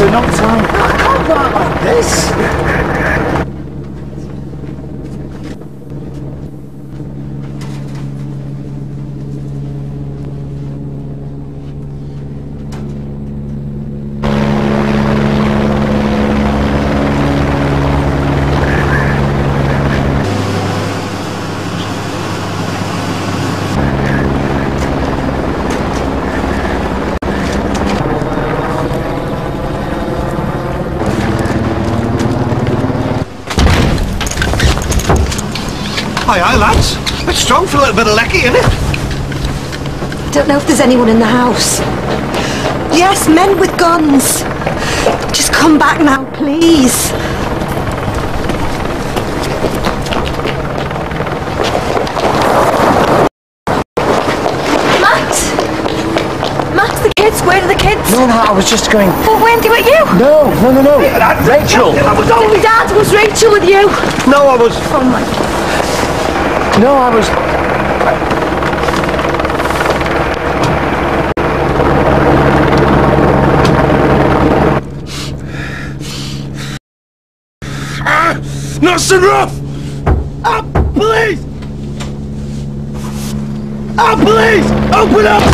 so not time. I can't go out like this. Aye, lads. It's strong for a little bit of lecky, isn't it? I don't know if there's anyone in the house. Yes, men with guns. Just come back now, please. Max! Max, the kids, where are the kids? No, I was just going... Well, weren't they with you? No. Rachel! I was only... Dad, was Rachel with you? No, I was... Oh my... No, I was... Not so rough! Ah, please! Ah, please! Open up!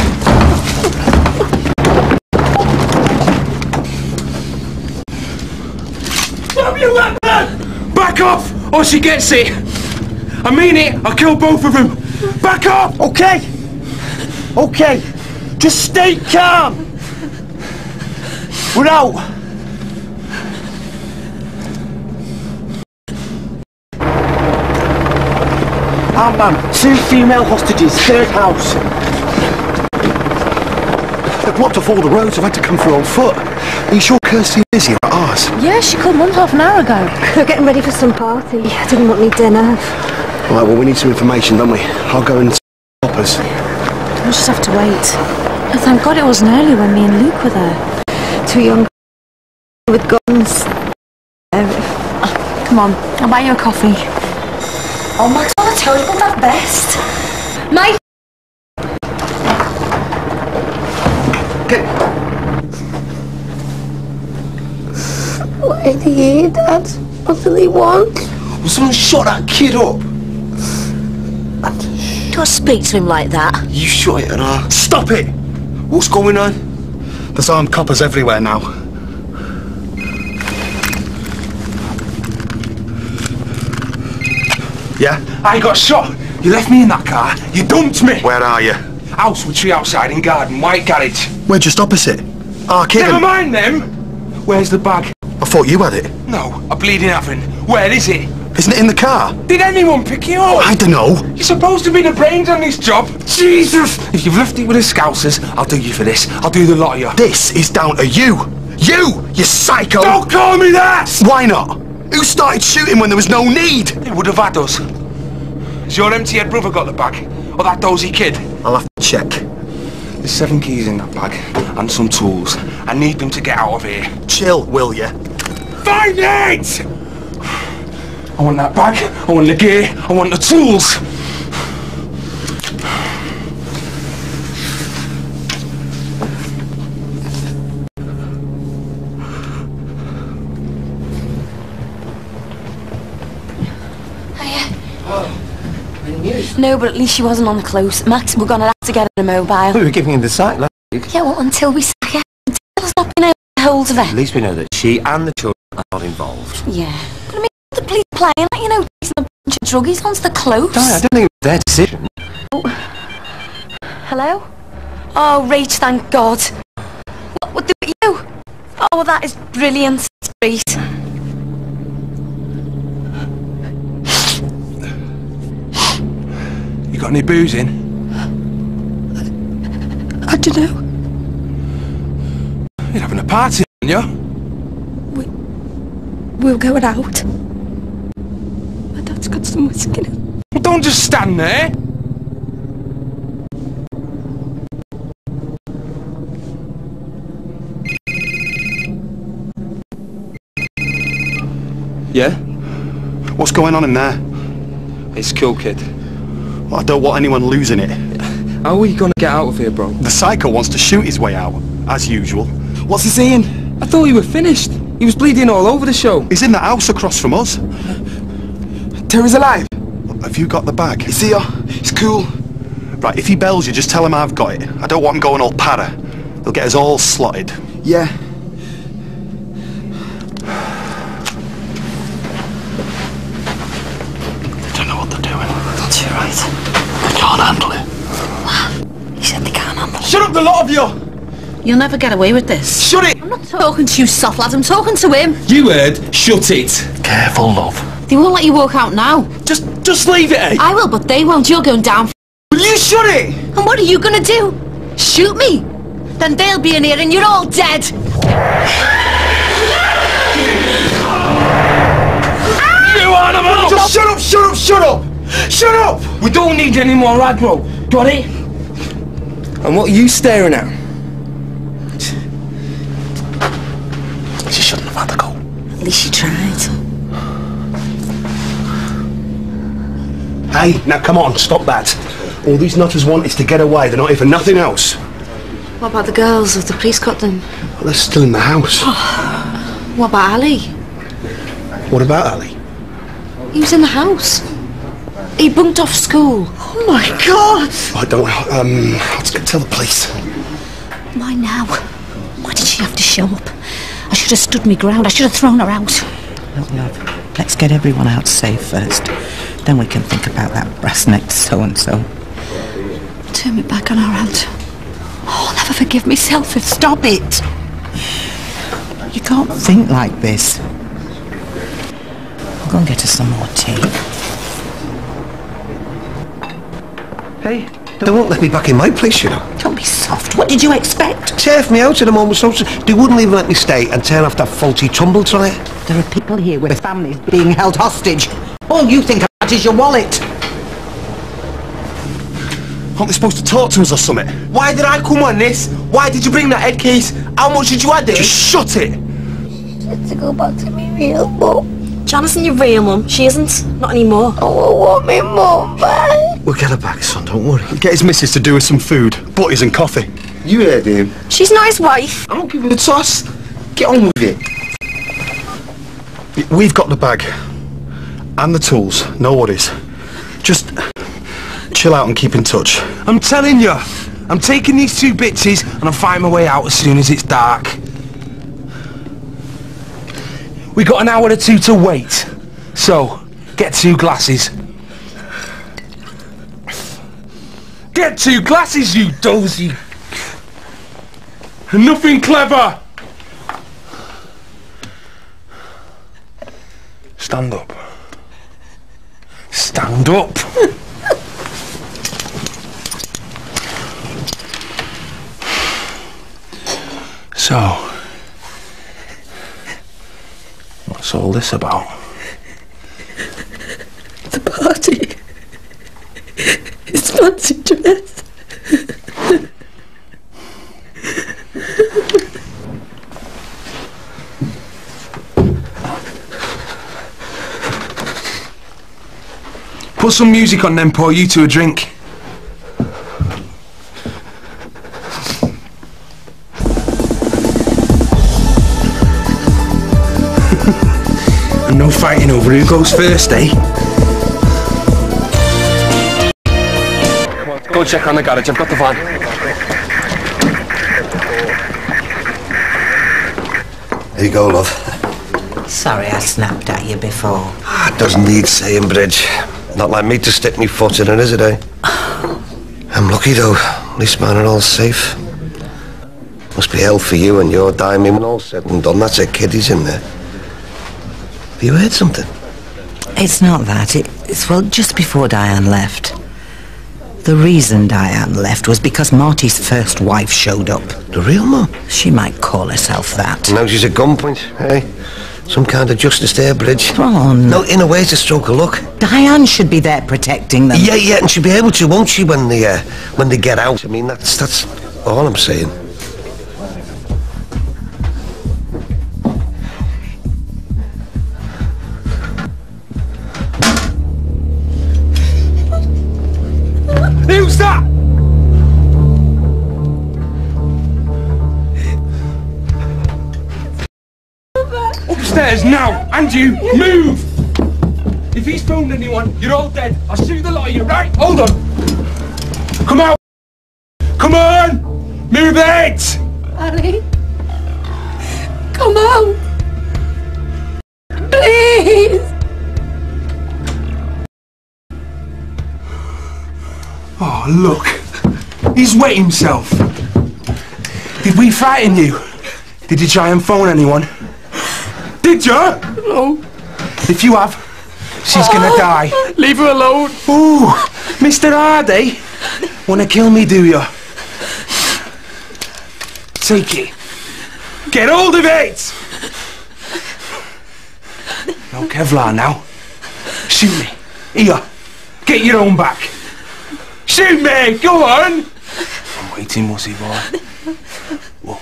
Drop your weapon! Back off, or she gets it! I mean it, I'll kill both of them! Back off! Okay. Just stay calm. We're out. Our man, 2 female hostages, 3rd house. They've blocked off all the roads. I've had to come through on foot. Are you sure Kirsty's busy at ours? Yeah, she called Mum half an hour ago. They're getting ready for some party. I didn't want any dinner. Right, well, we need some information, don't we? I'll go and stop us. We'll just have to wait. And thank God it wasn't early when me and Luke were there. 2 young with guns. Come on, I'll buy you a coffee. Oh, Max, what I tell you about that vest? Mike! What are they here, Dad? What do they want? Well, someone shot that kid up. Don't speak to him like that. You shot it at her. Stop it! What's going on? There's armed coppers everywhere now. Yeah? I got shot. You left me in that car. You dumped me. Where are you? House with tree outside in garden, white garage. We're just opposite. Our kid. Never mind them. Where's the bag? I thought you had it. No, a bleeding having. Where is it? Isn't it in the car? Did anyone pick you up? I don't know. You're supposed to be the brains on this job. Jesus! If you've left it with the Scousers, I'll do you for this. I'll do the lot of you. This is down to you. You psycho. Don't call me that! Why not? Who started shooting when there was no need? They would have had us. Has your empty-head brother got the bag? Or that dozy kid? I'll have to check. There's 7 keys in that bag, and some tools. I need them to get out of here. Chill, will you? Find it! I want that bag, I want the gear, I want the tools. No, but at least she wasn't on close. Max, we're gonna have to get her a mobile. We were giving her the sight last week. Yeah, well, until we sack her. Until us not being able to get hold of her. At least we know that she and the children are not involved. Yeah. But I mean, the police playing, like, you know, chasing a bunch of druggies onto the close. Diane, I don't think it was their decision. Oh. Hello? Oh, Rach, thank God. What would do with you? Oh, well, that is brilliant. It's great. You got any booze in? I don't know. You're having a party, aren't you? We're going out. My dad's got some whiskey in it. Well, don't just stand there. Yeah? What's going on in there? It's cool, kid. Well, I don't want anyone losing it. How are we gonna get out of here, bro? The psycho wants to shoot his way out, as usual. What's he saying? I thought you were finished. He was bleeding all over the show. He's in the house across from us. Terry's alive. Have you got the bag? He's here. He's cool. Right, if he bells you, just tell him I've got it. I don't want him going all para. They'll get us all slotted. Yeah. They don't know what they're doing. That's right. They can't handle it. He said they can't handle it. Shut up, the lot of you! You'll never get away with this. Shut it! I'm not talking to you, soft lads. I'm talking to him. You heard. Shut it. Careful, love. They won't let you walk out now. Just leave it, eh? I will, but they won't. You're going down. Will you shut it? And what are you gonna do? Shoot me? Then they'll be in here and you're all dead. You animal! Just shut up, shut up, shut up! Shut up! We don't need any more aggro. Got it? And what are you staring at? She shouldn't have had the goal. At least you tried. Hey, now come on, stop that. All these nutters want is to get away. They're not here for nothing else. What about the girls? Have the police got them? Well, they're still in the house. What about Ali? What about Ali? He was in the house. He bunked off school. Oh my God! I don't. Let's go tell the police. Why now? Why did she have to show up? I should have stood my ground. I should have thrown her out. Look, love, let's get everyone out safe first. Then we can think about that brass-necked so-and-so. Turn me back on our aunt. Oh, I'll never forgive myself if... Stop it! You can't think like this. I'll go and get us some more tea. Hey, they won't let me back in my place, you know. Don't be soft. What did you expect? Turf me out at a moment's notice. They wouldn't even let me stay and turn off that faulty tumble dryer. There are people here with families being held hostage. All you think about is your wallet. Aren't they supposed to talk to us or something? Why did I come on this? Why did you bring that head case? How much did you add it? Just shut it! To go back to me real mum. Janice isn't your real mum. She isn't. Not anymore. Oh, I want me mum back. We'll get her back, son, don't worry. Get his missus to do us some food, butties and coffee. You heard him. She's not his wife. I don't give a toss. Get on with it. We've got the bag. And the tools. No worries. Just chill out and keep in touch. I'm telling you. I'm taking these two bitches and I'll find my way out as soon as it's dark. We got an hour or two to wait. So, get 2 glasses. Get 2 glasses, you dozy. Nothing clever. Stand up. Stand up. So, what's all this about? The party. It's fancy dress. Put some music on, then pour you two a drink. And no fighting over who goes first, eh? Go check on the garage, I've got the van. Here you go, love. Sorry I snapped at you before. It doesn't need saying, Bridge. Not like me to stick me foot in it, is it, eh? I'm lucky, though. At least mine are all safe. Must be hell for you and your Diane when all said and done. That's a kiddies in there. Have you heard something? It's not that. It's, well, just before Diane left. The reason Diane left was because Marty's first wife showed up. The real mum? She might call herself that. Now she's at gunpoint, eh? Some kind of justice there, Bridge. Oh, no. No, in a way, it's a stroke of luck. Diane should be there protecting them. Yeah, and she'll be able to, won't she, when they get out? I mean, that's all I'm saying. Who's that? And you, move! If he's phoned anyone, you're all dead. I'll sue the lot of you, right? Hold on. Come out! Come on! Move it! Ali, come out. Please. Oh, look. He's wet himself. Did we frighten you? Did you try and phone anyone? Did you? No. If you have, she's gonna die. Leave her alone. Ooh, Mr. Hardy. Wanna kill me, do you? Take it. Get hold of it! No Kevlar now. Shoot me. Here. Get your own back. Shoot me! Go on! I'm waiting, Mussy boy. 1,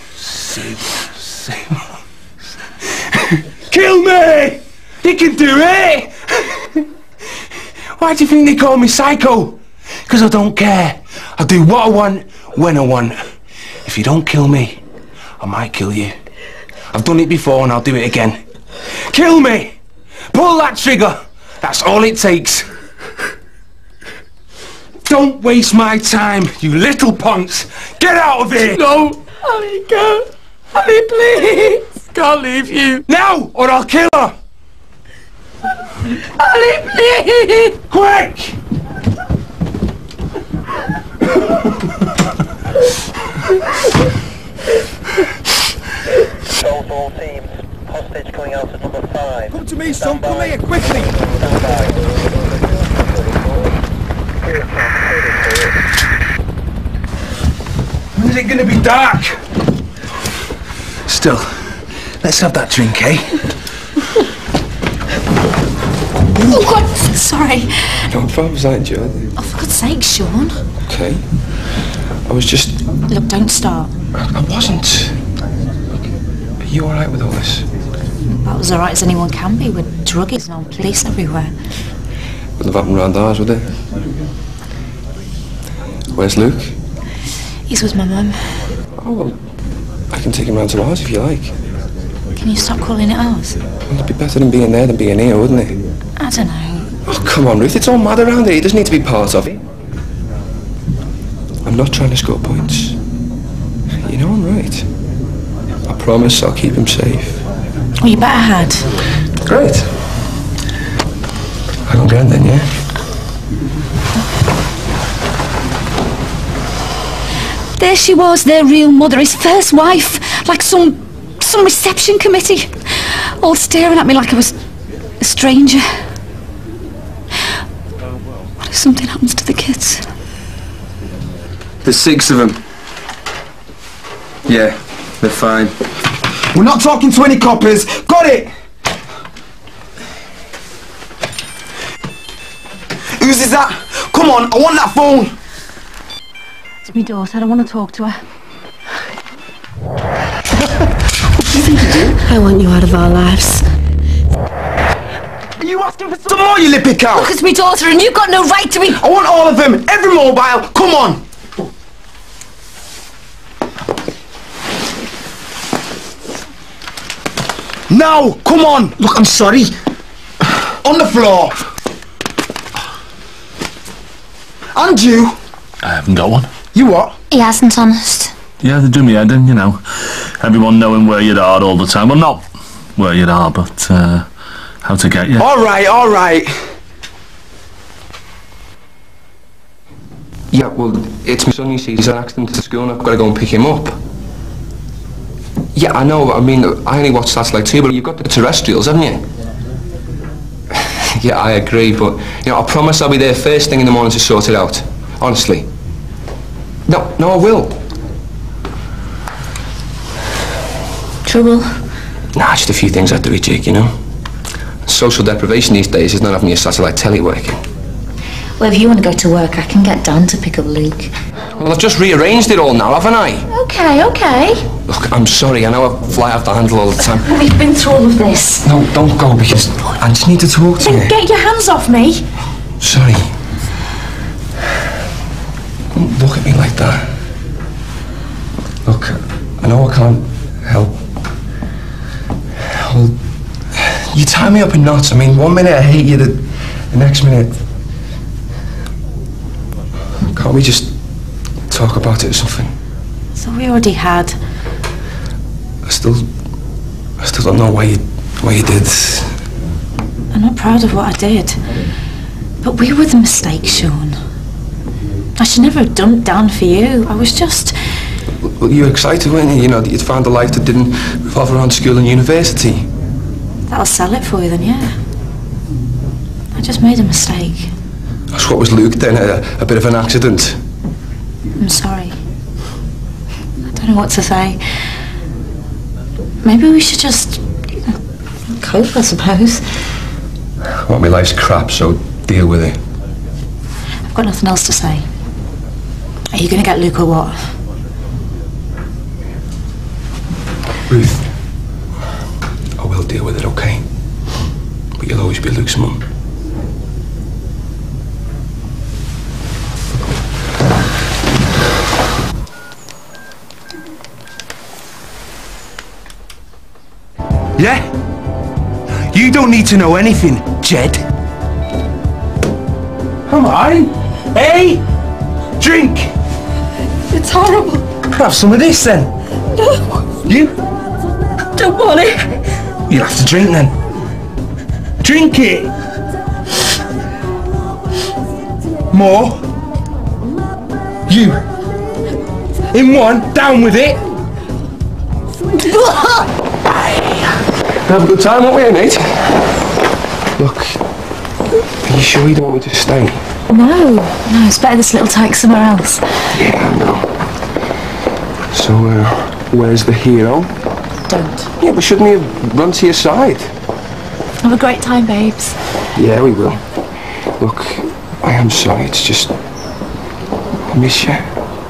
2, 3. Kill me! You can do it! Why do you think they call me Psycho? Because I don't care. I'll do what I want, when I want. If you don't kill me, I might kill you. I've done it before and I'll do it again. Kill me! Pull that trigger! That's all it takes. Don't waste my time, you little ponce! Get out of here! No! Ali, go! Ali, please! Can't leave you! Now, or I'll kill her! Ali, please! Quick! All teams. Hostage coming out at number 5. Come to me, son, come here, quickly! When's it gonna be dark? Still, let's have that drink, eh? Oh, God, sorry. No problems, aren't you? Oh, for God's sake, Sean. Okay. I was just... Look, don't start. I wasn't. Are you alright with all this? About as alright as anyone can be with druggies and police everywhere. Wouldn't have happened round ours, would it? Where's Luke? He's with my mum. Oh, well, I can take him round to ours if you like. Can you stop calling it ours? Well, it'd be better than being there than being here, wouldn't it? I don't know. Oh, come on, Ruth, it's all mad around here. He doesn't need to be part of it. I'm not trying to score points. You know I'm right. I promise I'll keep him safe. Well, you better had. Great. I can go then, yeah? There she was, their real mother, his first wife, like some reception committee, all staring at me like I was a stranger. What if something happens to the kids? There's 6 of them. Yeah, they're fine. We're not talking to any coppers. Got it? Whose is that? Come on, I want that phone. It's my daughter, I don't want to talk to her. What do you think you do? I want you out of our lives. Are you asking for some more, you lippy cow? Look, it's my daughter and you've got no right to be... I want all of them, every mobile. Come on. Now, come on. Look, I'm sorry. On the floor. And you. I haven't got one. You what? He hasn't, honest. Yeah, they do me head in, you know. Everyone knowing where you are all the time. Well, not where you are, but how to get you. All right, all right. Yeah, well, it's my son, you see. He's had an accident to school and I've got to go and pick him up. Yeah, I know. I mean, I only watch Satellite 2, but you've got the terrestrials, haven't you? Yeah, I agree, but, you know, I promise I'll be there first thing in the morning to sort it out. Honestly. No, I will. Trouble? Nah, just a few things I have to rejig, you know. Social deprivation these days is not having your satellite telly working. Well, if you want to go to work, I can get Dan to pick up Luke. Well, I've just rearranged it all now, haven't I? Okay. Look, I'm sorry, I know I fly off the handle all the time. We've been through all of this. No, don't go, because I just need to talk to you. Then get your hands off me. Sorry. Don't look at me like that. Look, I know I can't help. Well, You tie me up in knots. I mean, one minute I hate you, the next minute... Can't we just talk about it or something? So we already had. I still don't know why you did. I'm not proud of what I did. But we were the mistake, Sean. I should never have done it down for you. I was just... Well, you were excited, weren't you? You know, that you'd found a life that didn't revolve around school and university. That'll sell it for you then, yeah. I just made a mistake. So what was Luke then? A bit of an accident? I'm sorry. I don't know what to say. Maybe we should just... cope, I suppose. Well, my life's crap, so deal with it. I've got nothing else to say. Are you going to get Luke or what? Ruth, I will deal with it, okay? But you'll always be Luke's mum. Yeah? You don't need to know anything, Jed. Come on. Hey! Drink! It's horrible. Have some of this then. No. You? Don't want it. You'll have to drink then. Drink it! More. You. In one, down with it. Have a good time, won't we, mate? Look, are you sure you don't want me to stay? No, it's better this little take somewhere else. Yeah, I know. So, where's the hero? Don't. Yeah, but shouldn't he have run to your side? Have a great time, babes. Yeah, we will. Look, I am sorry, it's just... I miss you.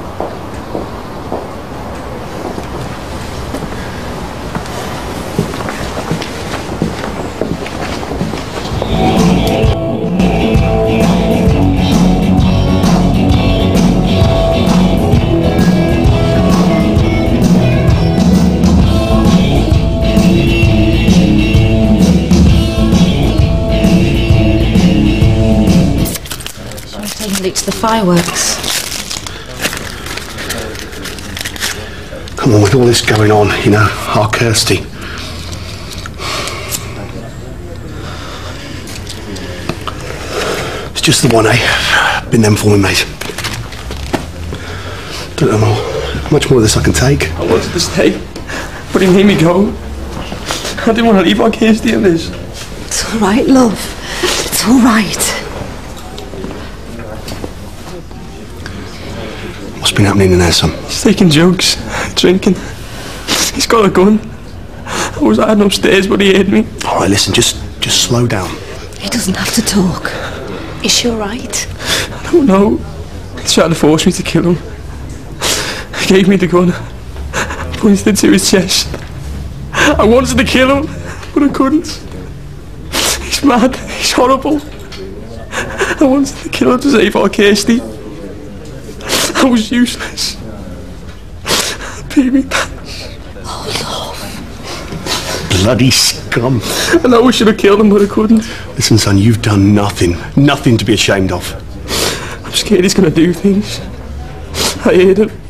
To the fireworks. Come on, with all this going on, you know, our Kirsty. It's just the one, eh? Been them for me, mate. Don't know how much more of this I can take. I wanted to stay, but he made me go. I didn't want to leave our Kirsty in this. It's all right, love. It's all right. What's been happening in there, son? He's taking jokes, drinking. He's got a gun. I was hiding upstairs, but he heard me. All right, listen, just slow down. He doesn't have to talk. Is she all right? I don't know. He tried to force me to kill him. He gave me the gun, pointed it to his chest. I wanted to kill him, but I couldn't. He's mad. He's horrible. I wanted to kill him to save our Kirsty. I was useless. Pay me back. Oh, love. Bloody scum. I know I should have killed him, but I couldn't. Listen, son, you've done nothing. Nothing to be ashamed of. I'm scared he's going to do things. I heard him.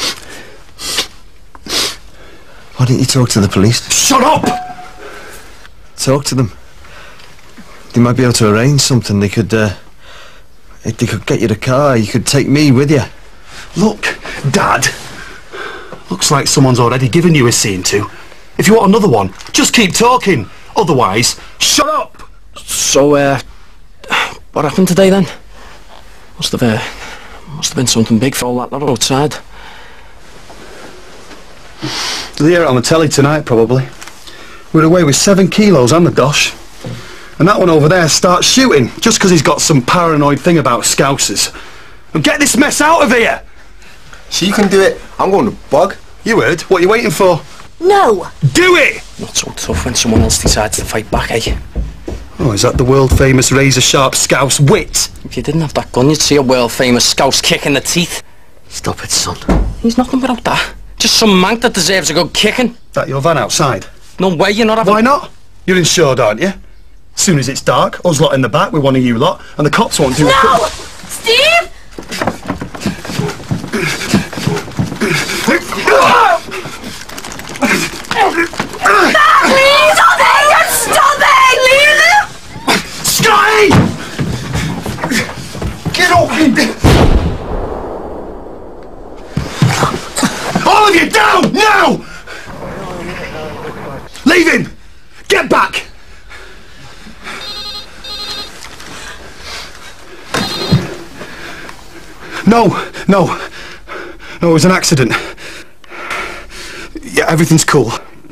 Why didn't you talk to the police? Shut up! Talk to them. They might be able to arrange something. They could get you the car. You could take me with you. Look, Dad. Looks like someone's already given you a scene to. If you want another one, just keep talking. Otherwise, shut up! So, what happened today then? Must have been something big for all that lot outside. You'll hear it on the telly tonight, probably. We're away with 7 kilos and the dosh. And that one over there starts shooting, just because he's got some paranoid thing about Scousers. And get this mess out of here! She can do it. I'm going to bog. You heard? What are you waiting for? No! Do it! Not so tough when someone else decides to fight back, eh? Oh, is that the world-famous razor-sharp Scouse wit? If you didn't have that gun, you'd see a world-famous Scouse kick in the teeth. Stop it, son. He's nothing without that. Just some mank that deserves a good kicking. That your van outside? No way, you're not having... Why not? You're insured, aren't you? As soon as it's dark, us lot in the back with one of you lot, and the cops won't do a No! Steve! Please, don't stop it! Leave him! Scotty! Get off him! All of you down, now! Leave him! Get back! No, it was an accident. Yeah, everything's cool.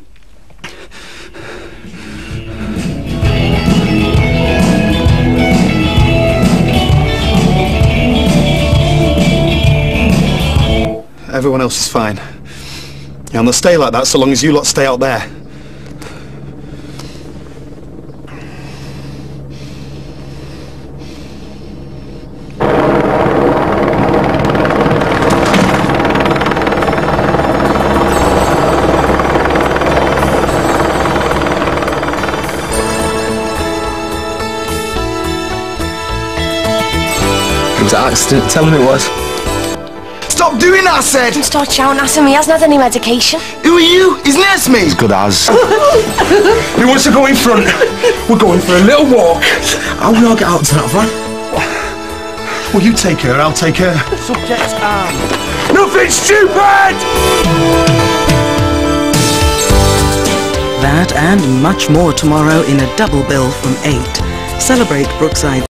Everyone else is fine. Yeah, and they'll stay like that so long as you lot stay out there. It was an accident. Tell him it was. Stop doing that, I said! Don't start shouting at him, he hasn't had any medication. Who are you? His name's me! As good as. Who wants to go in front? We're going for a little walk. How will we all get out to that van? Well, you take her, I'll take her. Subject armed. Nothing stupid! That and much more tomorrow in a double bill from 8. Celebrate Brookside